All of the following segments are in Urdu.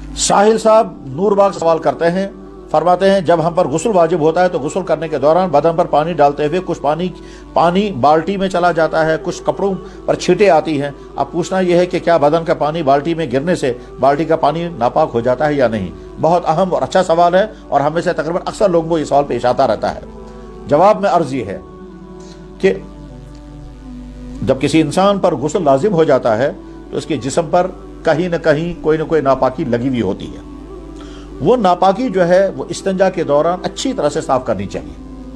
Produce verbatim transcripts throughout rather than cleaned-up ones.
ساحل صاحب نور باغ سوال کرتے ہیں، فرماتے ہیں جب ہم پر غسل واجب ہوتا ہے تو غسل کرنے کے دوران بدن پر پانی ڈالتے ہوئے کچھ پانی پانی بالٹی میں چلا جاتا ہے، کچھ کپڑوں پر چھینٹیں آتی ہیں۔ اب پوچھنا یہ ہے کہ کیا بدن کا پانی بالٹی میں گرنے سے بالٹی کا پانی ناپاک ہو جاتا ہے یا نہیں؟ بہت اہم اور اچھا سوال ہے، اور ہم میں سے تقریباً اکثر لوگوں کو یہ سوال پیش آتا رہتا ہے۔ جواب میں عرض یہ ہے کہ جب کسی انسان پر غسل لازم ہو جاتا ہے تو اس کے جسم پر کہیں نہ کہیں کوئی نہ کوئی ناپاکی لگی ہوئی ہوتی ہے۔ وہ ناپاکی جو ہے وہ استنجا کے دوران اچھی طرح سے صاف کرنی چاہیے۔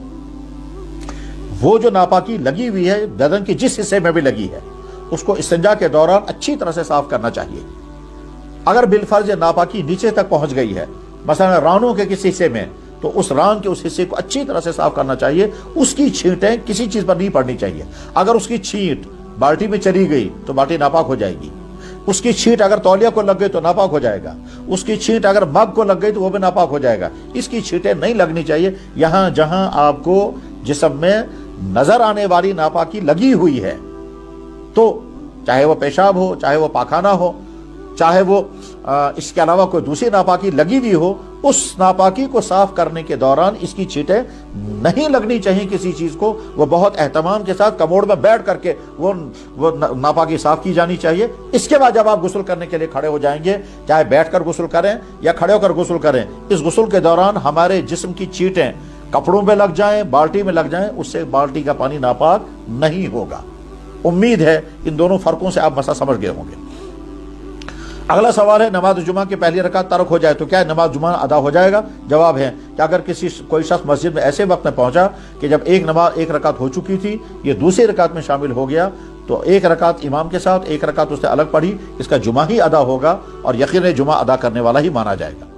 وہ جو ناپاکی لگی ہوئی ہے بدن کے جس حصے میں بھی لگی ہے اس کو استنجا کے دوران اچھی طرح سے صاف کرنا چاہیے۔ اگر بالفرض یہ ناپاکی نیچے تک پہنچ گئی ہے، مثلا رانوں کے کسی حصے میں، تو اس ران کے اس حصے کو اچھی طرح سے صاف کرنا چاہیے۔ اس کی چھینٹیں کسی چیز پر نہیں پڑنی چاہیے۔ اگر اس کی چھینٹ بالٹی میں چلی گئی تو بالٹی ناپاک ہو جائے گی۔ اس کی چھینٹ اگر تولیہ کو لگ گئی تو ناپاک ہو جائے گا۔ اس کی چھینٹ اگر مگ کو لگ گئی تو وہ بھی ناپاک ہو جائے گا۔ اس کی چھینٹیں نہیں لگنی چاہیے۔ یہاں جہاں آپ کو جسم میں نظر آنے والی ناپاکی لگی ہوئی ہے، تو چاہے وہ پیشاب ہو، چاہے وہ پاخانہ ہو، چاہے وہ اس کے علاوہ کوئی دوسری ناپاکی لگی ہوئی ہو، اس ناپاکی کو صاف کرنے کے دوران اس کی چھینٹیں نہیں لگنی چاہیے کسی چیز کو۔ وہ بہت اہتمام کے ساتھ کموڈ میں بیٹھ کر کے وہ وہ ناپاکی صاف کی جانی چاہیے۔ اس کے بعد جب آپ غسل کرنے کے لیے کھڑے ہو جائیں گے، چاہے بیٹھ کر غسل کریں یا کھڑے ہو کر غسل کریں، اس غسل کے دوران ہمارے جسم کی چھینٹیں کپڑوں میں لگ جائیں، بالٹی میں لگ جائیں، اس سے بالٹی کا پانی ناپاک نہیں ہوگا۔ امید ہے ان دونوں فرقوں سے آپ مسئلہ سمجھ گئے ہوں گے۔ اگلا سوال ہے نماز جمعہ کی پہلی رکعت ترک ہو جائے تو کیا نماز جمعہ ادا ہو جائے گا؟ جواب ہے کہ اگر کسی کوئی شخص مسجد میں ایسے وقت میں پہنچا کہ جب ایک نماز ایک رکعت ہو چکی تھی، یہ دوسری رکعت میں شامل ہو گیا، تو ایک رکعت امام کے ساتھ ایک رکعت اس نے الگ پڑھی، اس کا جمعہ ہی ادا ہوگا اور یقیناً جمعہ ادا کرنے والا ہی مانا جائے گا۔